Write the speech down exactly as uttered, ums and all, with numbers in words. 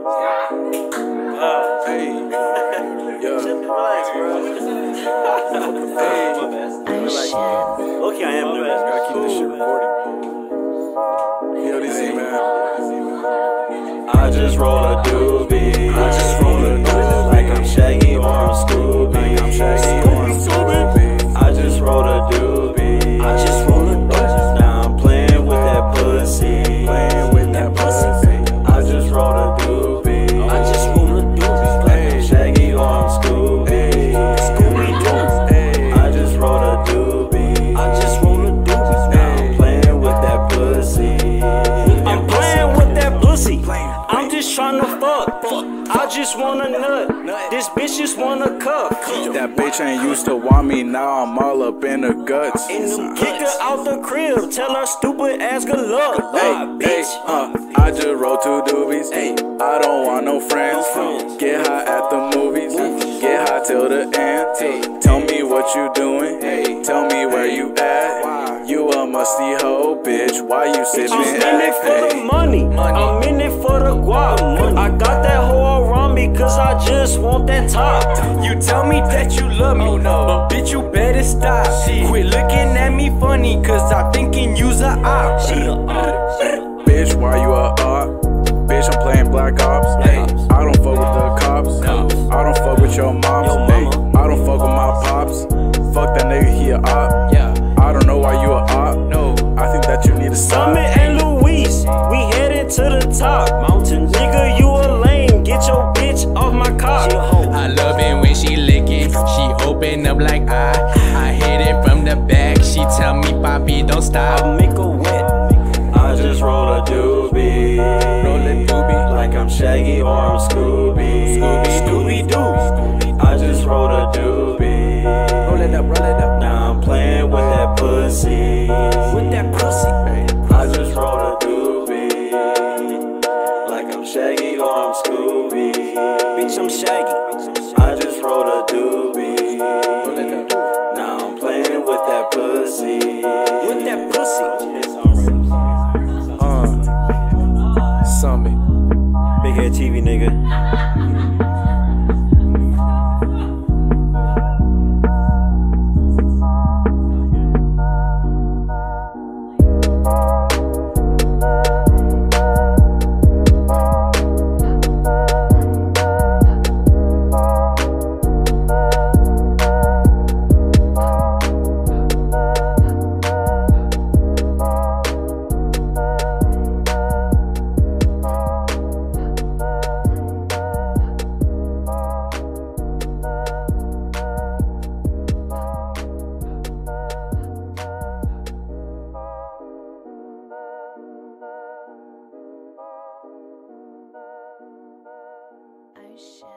Uh, hey, yeah. Relax, bro. Hey, Relax. Okay, I am nervous. gotta keep this shit recording. Yo, this hey. man. I just roll a doobie. I just roll a doobie. Like I'm Shaggy or I'm Scooby. Like I'm Shaggy or I'm Scooby. I just roll a doobie. I just roll a doobie. Now I'm playing with that pussy. Playing with that pussy. I just roll a doobie. I just roll a doobie. Like I'm Shaggy or I'm Scooby. Scooby Doo. Hey. I just roll a doobie. I just roll a doobie. Now I'm playing with that pussy. I'm playing with that pussy. I'm just tryna fuck. I just wanna nut. This bitch just wanna cuff. That bitch ain't used to want me, now I'm all up in her guts. Kick her out the crib, tell her stupid ass good luck. Hey, Ah, hey, bitch. uh, I just roll two doobies. Hey, I don't want no friends. Get high at the movies. Get high till the end. Hey, tell me what you doing. Hey, tell me where you at. You a musty hoe, bitch. Why you sipping? I'm in it for the money. I'm in it for the guap. I got that hoe around me cause I just want that top. You tell me that you love me, but bitch you better stop. Quit looking at me funny cause I'm thinking you's a op. Bitch, why you a op? Bitch, I'm playing Black Ops. Hey, I don't fuck with the cops. I don't fuck with your moms. Hey, I don't fuck with my pops. Fuck that nigga, he a op. Yeah. I don't know why you a op. No, I think that you need to stop. Summit and Louise, we headed to the top. Mountain nigga, you a lame. Get your bitch off my cock. I love it when she lick it. She open up like I. I hit it from the back. She tell me, Poppy, don't stop. I make her wet. I just roll a doobie. Roll a doobie. Like I'm Shaggy or I'm Scooby. Scooby, Scooby Doo. I just roll a doobie. Roll it up, roll it up. Now I'm playing with that pussy. With that pussy. I just roll a doobie. Like I'm Shaggy or I'm Scooby. Bitch, I'm Shaggy. I just roll a doobie. Roll it up. Now I'm playing with that pussy. With that pussy. Uh, Summit. Big head T V, nigga. Oh shit.